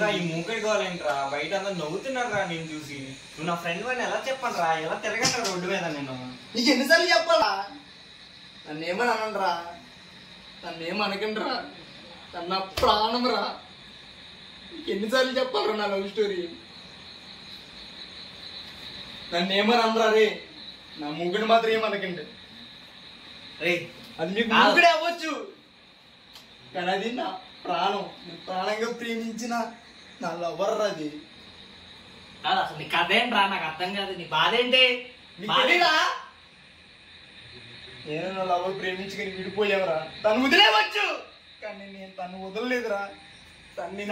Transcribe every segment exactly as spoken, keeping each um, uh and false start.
ఈ మూకడి కావాలేంట్రా బయట అందరూ నవ్వుతున్నారు రా నేను చూసి. నువ్వు నా ఫ్రెండ్ వాడిని ఎలా చెప్పండి రా, ఎలా తిరగంటారా రోడ్డు మీద నేను? నీకు ఎన్నిసార్లు చెప్పాలా? నన్ను ఏమని అనండిరా, నన్ను ఏమనకండి రా, నన్ను ప్రాణం రా. ఎన్నిసార్లు చెప్పాలరా నా లవ్ స్టోరీ? నన్ను ఏమని అనరా రే, నా ముగ్గుని మాత్రం ఏమనకండి రే. అది మీకు ముగ్గుడే అవ్వచ్చు, కానీ అది నా ప్రాణం, నేను ప్రాణంగా ప్రేమించిన నా లవర్ అది. అసలు నీ కథ ఏంట్రా, నాకు అర్థం కాదు. నీ బాధ ఏంటి? నేను నా లవర్ ప్రేమించుకుని విడిపోయావురా. తను వదిలేవచ్చు, కానీ నేను తను వదలలేదురా. తను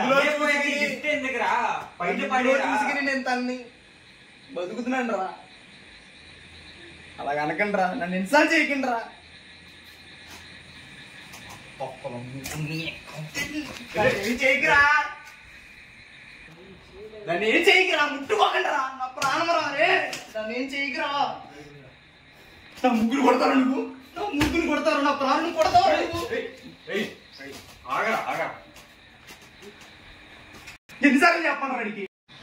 చూసుకుని నేను తన్ని బతుకుతున్నాను రా. అలాగ అనకండి రా, నన్ను ఇన్సల్ట్ చేయకండి రా. ఏం చేయకురా, నన్ను ఏం చేయకురా, ముట్టుకోకండి రా, నా ప్రాణం రా రే. నన్ను ఏం చేయకురా, నా ముగ్గురు కొడతారు నువ్వు, నా ముగ్గురు కొడతారు, నా ప్రాణం కొడతావు నువ్వు. ఆగరా ఆగరా, ఎన్నిసార్లు చెప్పాను వాడికి?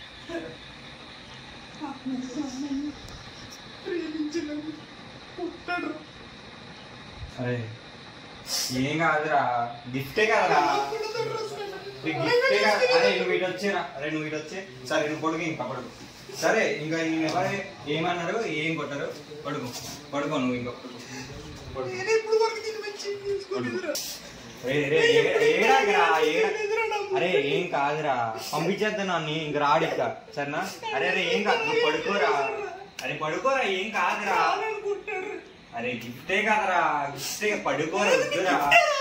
అరే ఏం కాదురా, గిఫ్టే కదరా, గిఫ్టే కదా. అరే నువ్వు ఇటు వచ్చేరా, అరే నువ్వు ఇటు వచ్చే. సరే నువ్వు పడుకు, ఇంకా పడుకు. సరే ఇంకా నేను ఎవరు ఏమన్నారు ఏం కొట్టారు, పడుకో పడుకో నువ్వు ఇంకా అరే ఏం కాదురా, పంపించేద్దా నన్ను ఇంక రాడిక్క సరేనా? అరే అరే ఏం కాదు, నువ్వు పడుకోరా, అరే పడుకోరా, ఏం కాదురా. అరే గిఫ్టే కదరా, గిఫ్టే, పడుకోరా వద్దురా.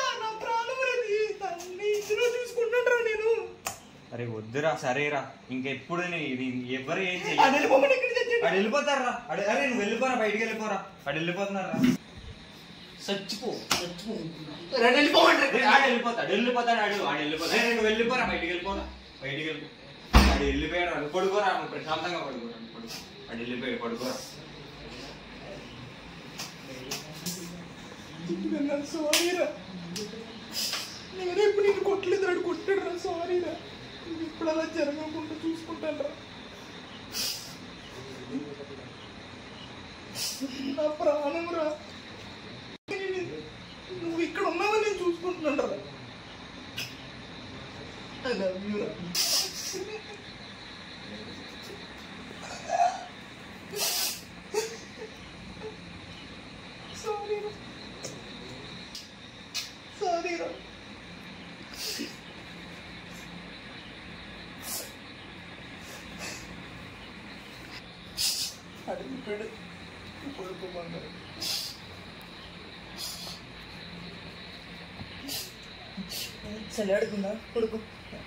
అరే వద్దురా, సరేరా, ఇంకెప్పుడు ఎవరు ఏం చెయ్యాలి, అడు వెళ్ళిపోతారా. అరే నువ్వు వెళ్ళిపోరా, బయటికి వెళ్ళిపోరా, అడు వెళ్ళిపోతున్నారా. చచ్చిపో చచ్చిపో ఆడు వెళ్ళిపోతాడు వెళ్ళిపోతాడు ఆడు ఆడు వెళ్ళిపోతాడు. నువ్వు వెళ్ళిపోరా, బయటికి వెళ్ళిపోరా, బయటికి వెళ్ళిపో. ఆడు వెళ్ళిపోయాడు, అడు పడుకోరా, నువ్వు ప్రశాంతంగా పడుకోరా, పడుకో. ఆడు వెళ్ళిపోయాడు, పడుకోరా. సారీరా, నేను ఎప్పుడు నేను కొట్టలేదు, అడు కొట్టాడు రా. సారీరా, ఇప్పుడు అలా జరగకుండా చూసుకుంటాను రా. నా ప్రాణం రా, నువ్వు ఇక్కడ ఉన్నావని నేను చూసుకుంటున్నాను రా. ఐ లవ్ యూ రా. సారీ రా, సారీ రా. అడిగిపోయాడు, పడుకోమన్నారు. చలి అడుగుందా, పడుకో.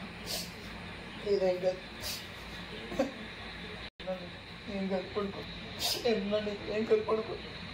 ఏం కాదు, ఏం కాదు, పడుకో. ఏం కాదు, పడుకో.